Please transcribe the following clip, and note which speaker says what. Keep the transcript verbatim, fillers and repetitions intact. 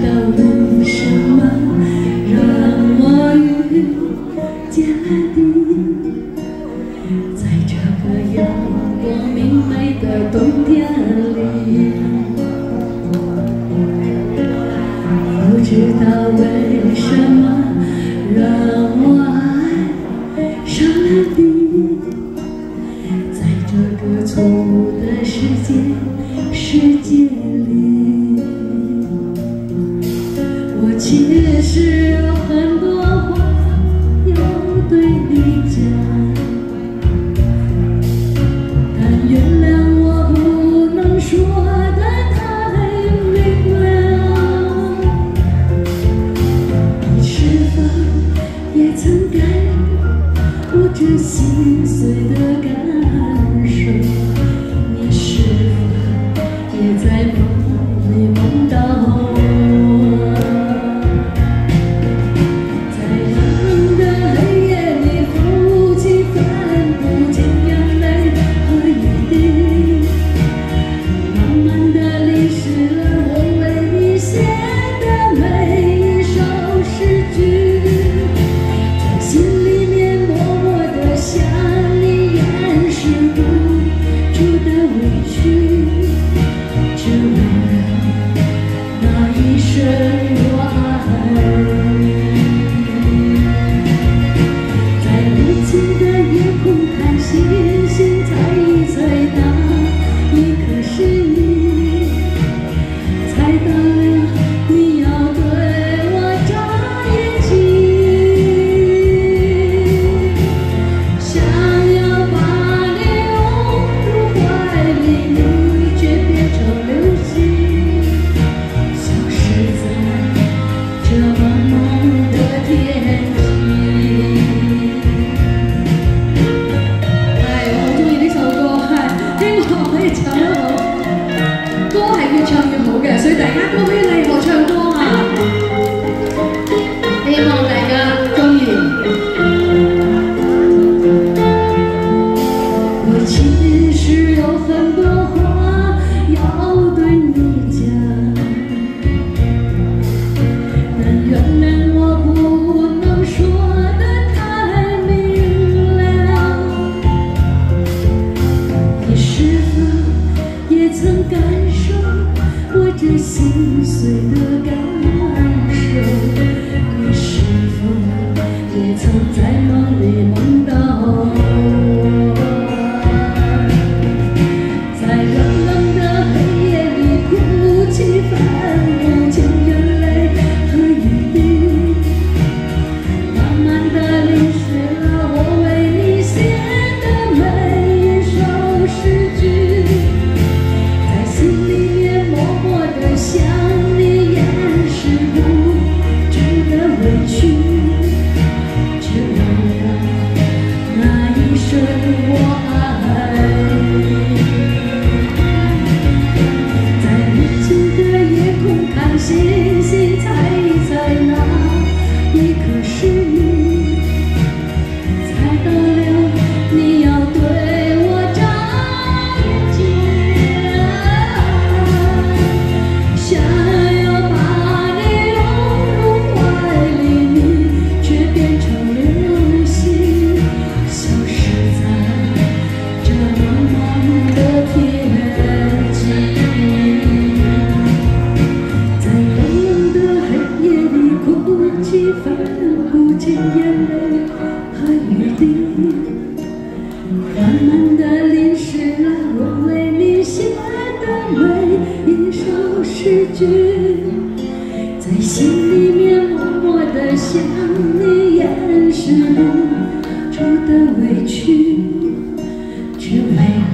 Speaker 1: 为什么让我遇见了你？在这个阳光明媚的冬天里，不知道为什么让我爱上了你。在这个错误的世界世界里，我其实有很多话要对你讲，但原谅我不能说得太明了。你是否也曾感我这心碎的感受？你是否也在梦里梦到我？在冷的黑夜里，哭泣分不清眼泪和雨滴，慢慢地淋湿了我为你写的每一首诗句，在心里面默默地向你掩饰不住的委屈，只为了那一声我爱你。在无尽的夜空看星星，猜一猜那一刻是你，猜到了你要对我眨眼睛，想要把你拥入怀里，你却变成流星，消失在这茫茫的天际。係，我好中意呢首歌，係希望可以唱得好。歌係越唱越好嘅，所以大家都可以嚟我唱歌啊！希望大家中意。我其實有很多話要對你講，但原諒我不能說得太明了。你是否也曾感受我這心碎的感受？你是否也曾在夢裡夢到我？在冷冷的黑夜裡哭泣，分不清眼淚和雨滴，慢慢地淋濕了我為你寫的每一首詩句，在心裡面默默地向你掩飾不住的委屈，只為了那一聲我愛你。在無盡的夜空看星星，猜一猜那一刻是你，猜到了你要對我眨眼睛，想要把你擁入懷裡，你卻變成流星，消失在這茫茫的天際。在冷冷的黑夜裡哭泣，分不清眼淚和雨滴，慢慢地淋濕了我為你寫的每一首詩句，在心裡面默默地向你掩飾不住的委屈，只為